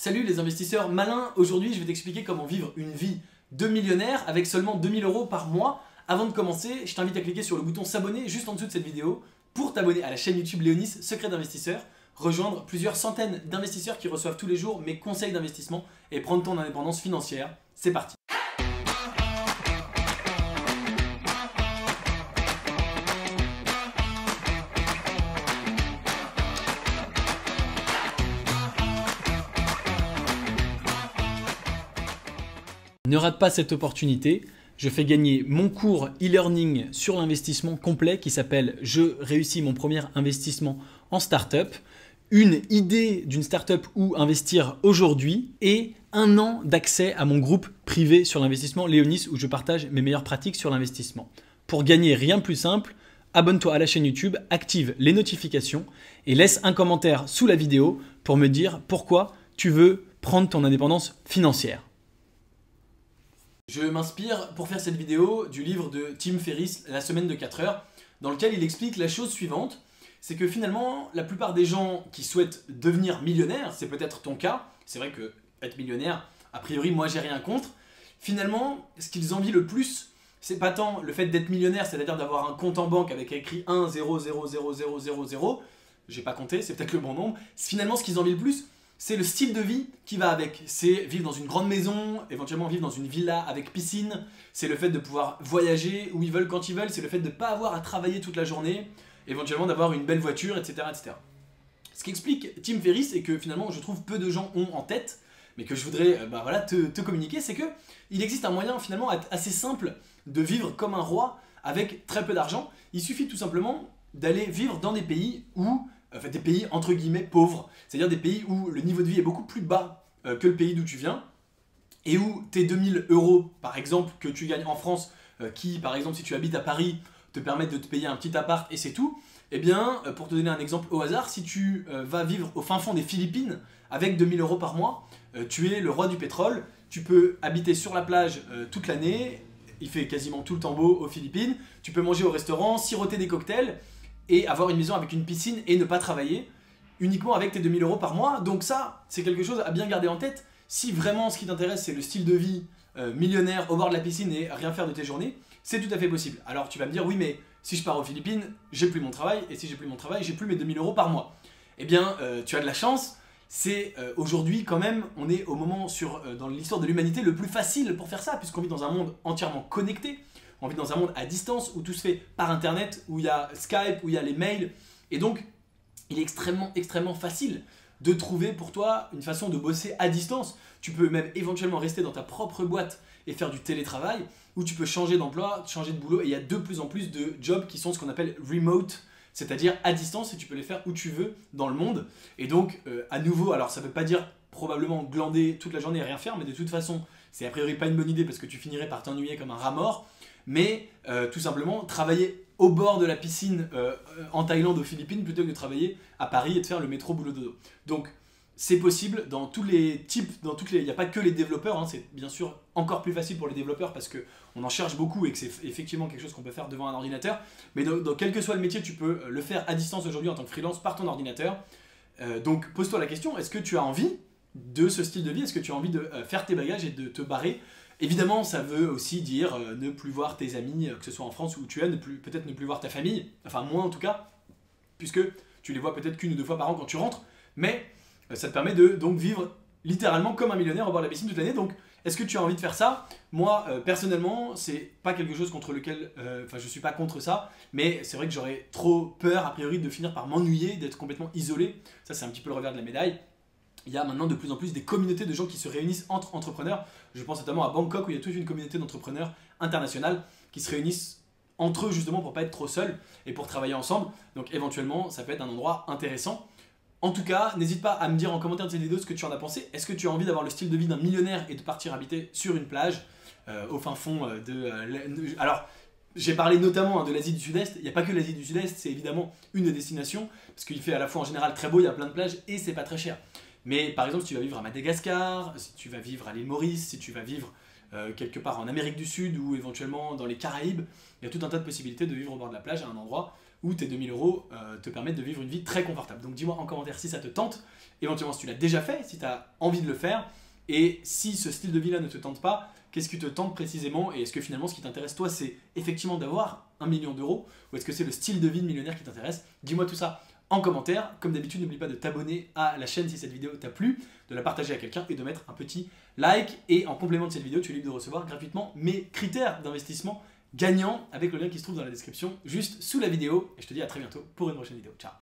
Salut les investisseurs malins, aujourd'hui je vais t'expliquer comment vivre une vie de millionnaire avec seulement 2000 € par mois. Avant de commencer, je t'invite à cliquer sur le bouton s'abonner juste en dessous de cette vidéo pour t'abonner à la chaîne YouTube Léonis Secret d'investisseur, rejoindre plusieurs centaines d'investisseurs qui reçoivent tous les jours mes conseils d'investissement et prendre ton indépendance financière. C'est parti! Ne rate pas cette opportunité, je fais gagner mon cours e-learning sur l'investissement complet qui s'appelle « Je réussis mon premier investissement en startup », une idée d'une startup où investir aujourd'hui et un an d'accès à mon groupe privé sur l'investissement Léonis où je partage mes meilleures pratiques sur l'investissement. Pour gagner rien de plus simple, abonne-toi à la chaîne YouTube, active les notifications et laisse un commentaire sous la vidéo pour me dire pourquoi tu veux prendre ton indépendance financière. Je m'inspire pour faire cette vidéo du livre de Tim Ferriss, La semaine de 4 heures, dans lequel il explique la chose suivante, c'est que finalement, la plupart des gens qui souhaitent devenir millionnaires, c'est peut-être ton cas, c'est vrai que être millionnaire, a priori, moi j'ai rien contre, finalement, ce qu'ils envient le plus, c'est pas tant le fait d'être millionnaire, c'est-à-dire d'avoir un compte en banque avec écrit 1, 0, 0, 0, 0, 0, 0, j'ai pas compté, c'est peut-être le bon nombre, finalement ce qu'ils envient le plus, c'est le style de vie qui va avec. C'est vivre dans une grande maison, éventuellement vivre dans une villa avec piscine. C'est le fait de pouvoir voyager où ils veulent quand ils veulent. C'est le fait de ne pas avoir à travailler toute la journée. Éventuellement d'avoir une belle voiture, etc., etc. Ce qu'explique Tim Ferriss et que finalement je trouve peu de gens ont en tête, mais que je voudrais te communiquer, c'est qu'il existe un moyen finalement assez simple de vivre comme un roi avec très peu d'argent. Il suffit tout simplement d'aller vivre dans des pays où... des pays entre guillemets pauvres, c'est-à-dire des pays où le niveau de vie est beaucoup plus bas que le pays d'où tu viens, et où tes 2000 € par exemple que tu gagnes en France, qui par exemple si tu habites à Paris, te permettent de te payer un petit appart et c'est tout, et bien pour te donner un exemple au hasard, si tu vas vivre au fin fond des Philippines avec 2000 € par mois, tu es le roi du pétrole, tu peux habiter sur la plage toute l'année, il fait quasiment tout le temps beau aux Philippines, tu peux manger au restaurant, siroter des cocktails, et avoir une maison avec une piscine et ne pas travailler uniquement avec tes 2000 € par mois. Donc ça, c'est quelque chose à bien garder en tête. Si vraiment ce qui t'intéresse, c'est le style de vie millionnaire au bord de la piscine et rien faire de tes journées, c'est tout à fait possible. Alors tu vas me dire, oui mais si je pars aux Philippines, j'ai plus mon travail, et si j'ai plus mon travail, j'ai plus mes 2000 € par mois. Eh bien, tu as de la chance, c'est aujourd'hui quand même, on est au moment dans l'histoire de l'humanité le plus facile pour faire ça, puisqu'on vit dans un monde entièrement connecté. On vit dans un monde à distance où tout se fait par internet, où il y a Skype, où il y a les mails. Et donc, il est extrêmement facile de trouver pour toi une façon de bosser à distance. Tu peux même éventuellement rester dans ta propre boîte et faire du télétravail, ou tu peux changer d'emploi, changer de boulot. Et il y a de plus en plus de jobs qui sont ce qu'on appelle remote, c'est-à-dire à distance, et tu peux les faire où tu veux dans le monde. Et donc, à nouveau, alors ça ne veut pas dire probablement glander toute la journée et rien faire, mais de toute façon, c'est a priori pas une bonne idée parce que tu finirais par t'ennuyer comme un rat mort. Mais tout simplement travailler au bord de la piscine en Thaïlande, aux Philippines, plutôt que de travailler à Paris et de faire le métro boulot dodo. Donc c'est possible dans tous les types, il n'y a pas que les développeurs, hein, c'est bien sûr encore plus facile pour les développeurs parce qu'on en cherche beaucoup et que c'est effectivement quelque chose qu'on peut faire devant un ordinateur. Mais dans quel que soit le métier, tu peux le faire à distance aujourd'hui en tant que freelance par ton ordinateur. Donc pose-toi la question, est-ce que tu as envie de ce style de vie? Est-ce que tu as envie de faire tes bagages et de te barrer? Évidemment, ça veut aussi dire ne plus voir tes amis, que ce soit en France ou où tu es, peut-être ne plus voir ta famille, enfin moins en tout cas, puisque tu les vois peut-être qu'une ou deux fois par an quand tu rentres, mais ça te permet de donc vivre littéralement comme un millionnaire au bord de la piscine toute l'année. Donc, est-ce que tu as envie de faire ça? Moi, personnellement, c'est pas quelque chose contre lequel, je suis pas contre ça, mais c'est vrai que j'aurais trop peur a priori de finir par m'ennuyer, d'être complètement isolé. Ça, c'est un petit peu le revers de la médaille. Il y a maintenant de plus en plus des communautés de gens qui se réunissent entre entrepreneurs. Je pense notamment à Bangkok où il y a toute une communauté d'entrepreneurs internationales qui se réunissent entre eux justement pour pas être trop seuls et pour travailler ensemble. Donc éventuellement, ça peut être un endroit intéressant. En tout cas, n'hésite pas à me dire en commentaire de cette vidéo ce que tu en as pensé. Est-ce que tu as envie d'avoir le style de vie d'un millionnaire et de partir habiter sur une plage au fin fond Alors, j'ai parlé notamment de l'Asie du Sud-Est. Il n'y a pas que l'Asie du Sud-Est, c'est évidemment une des destinations parce qu'il fait à la fois en général très beau, il y a plein de plages et c'est pas très cher. Mais par exemple, si tu vas vivre à Madagascar, si tu vas vivre à l'île Maurice, si tu vas vivre quelque part en Amérique du Sud ou éventuellement dans les Caraïbes, il y a tout un tas de possibilités de vivre au bord de la plage à un endroit où tes 2000 euros te permettent de vivre une vie très confortable. Donc dis-moi en commentaire si ça te tente, éventuellement si tu l'as déjà fait, si tu as envie de le faire, et si ce style de vie-là ne te tente pas, qu'est-ce qui te tente précisément, et est-ce que finalement ce qui t'intéresse toi c'est effectivement d'avoir 1 million d'euros, ou est-ce que c'est le style de vie de millionnaire qui t'intéresse? Dis-moi tout ça en commentaire. Comme d'habitude, n'oublie pas de t'abonner à la chaîne si cette vidéo t'a plu, de la partager à quelqu'un et de mettre un petit like. Et en complément de cette vidéo, tu es libre de recevoir gratuitement mes critères d'investissement gagnants avec le lien qui se trouve dans la description juste sous la vidéo. Et je te dis à très bientôt pour une prochaine vidéo. Ciao!